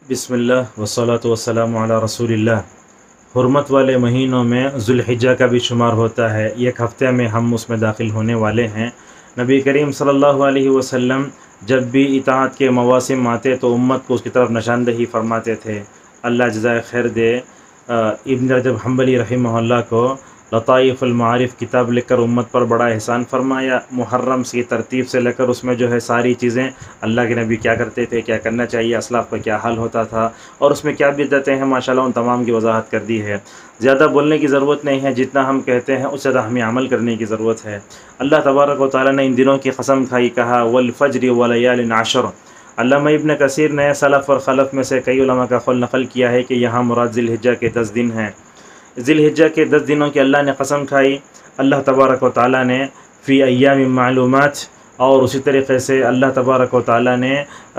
बिस्मिल्लाह वस्सलातु वस्सलामु अला रसूलिल्लाह। हुर्मत वाले महीनों में ज़ुल्हिज्जा का भी शुमार होता है। एक हफ़्ते में हम उसमें दाखिल होने वाले हैं। नबी करीम सल्लल्लाहु अलैहि वसल्लम जब भी इताअत के मवासिम आते तो उम्मत को उसकी तरफ निशानदही फरमाते थे। अल्लाह जज़ाए खैर दे। इब्न रजब हम्बली रहमहुल्लाह को लताइफ़ुल मारिफ़ किताब लिखकर उम्मत पर बड़ा एहसान फरमाया। मुहर्रम की तरतीब से लेकर उसमें जो है सारी चीज़ें, अल्लाह के नबी क्या करते थे, क्या करना चाहिए, असलाफ़ का क्या हाल होता था और उसमें क्या बिदअतें हैं, माशाअल्लाह उन तमाम की वजाहत कर दी है। ज़्यादा बोलने की ज़रूरत नहीं है, जितना हम कहते हैं उससे ज़्यादा हमें अमल करने की ज़रूरत है। अल्लाह तबारक व तआला ने इन दिनों की कसम खाई, कहा वल फ़ज्र व लयालिन अशर। अल्लामा इब्न कसीर ने सलफ़ और खलफ़ में से कई उलमा का क़ौल नक़ल किया है कि यहाँ मुराद ज़िलहिज्जा के 10 दिन हैं। ज़िलहिज्जा के 10 दिनों की अल्लाह ने कसम खाई। अल्लाह तबारक व तआला ने फ़ी अय्यामिन मालूमात, और उसी तरीक़े से अल्लाह तबारक व तआला ने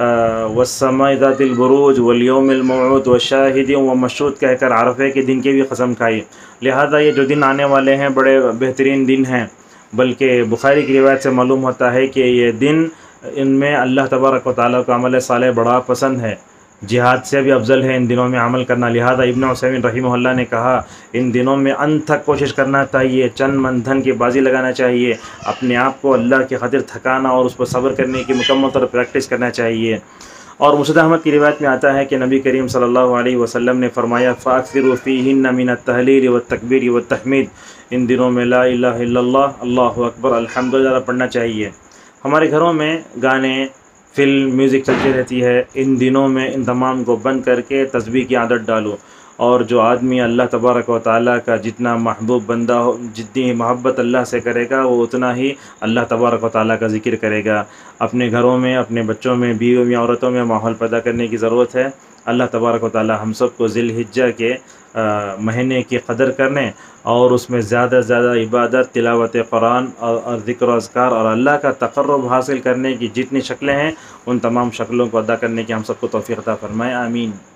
वस्समाइ ज़ातिल बुरूज वल यौमिल मौऊद व शाहिदिन व मशहूद कहकर अरफ़े के दिन की भी कसम खाई। लिहाजा ये जो दिन आने वाले हैं बड़े बेहतरीन दिन हैं, बल्कि बुखारी की रिवायत से मालूम होता है कि ये दिन, इनमें अल्लाह तबारक व तआला को अमल सालेह बड़ा पसंद है। जिहाद से भी अफजल है इन दिनों में अमल करना। लिहाजा इब्न उसैमीन रहमहुल्लाह ने कहा, इन दिनों में अंत तक कोशिश करना चाहिए, चंद मन धन की बाजी लगाना चाहिए, अपने आप को अल्लाह की खातिर थकाना और उस पर सब्र करने की मुकम्मल तौर प्रैक्टिस करना चाहिए। और मुस्नद अहमद की रिवायत में आता है कि नबी करीम सल्लल्लाहु अलैहि वसल्लम ने फरमाया, फ़ाक्सिरू फ़ीहिन्ना मिनत तहलील व तकबीर व तहमीद। इन दिनों में ला इलाहा इल्लल्लाह, अल्लाहु अकबर, अल्हम्दुलिल्लाह पढ़ना चाहिए। हमारे घरों में गाने, फ़िल्म, म्यूज़िक चलती रहती है। इन दिनों में इन तमाम को बंद करके तस्बीह की आदत डालो। और जो आदमी अल्लाह तबारक व तआला का जितना महबूब बंदा हो, जितनी मोहब्बत अल्लाह से करेगा, वो उतना ही अल्लाह तबारक व तआला का ज़िक्र करेगा। अपने घरों में, अपने बच्चों में, बीवियों में, औरतों में माहौल पैदा करने की ज़रूरत है। अल्लाह तबारक व तआला हम सब को ज़िलहिज्जा के महीने की कदर करने और उसमें ज़्यादा से ज़्यादा इबादत, तिलावत कुरान और ज़िक्र और अज़कार और अल्लाह का तक़र्रुब हासिल करने की जितनी शक्लें हैं, उन तमाम शक्लों को अदा करने की हम सबको तौफ़ीक़ अता फ़रमाए। आमीन।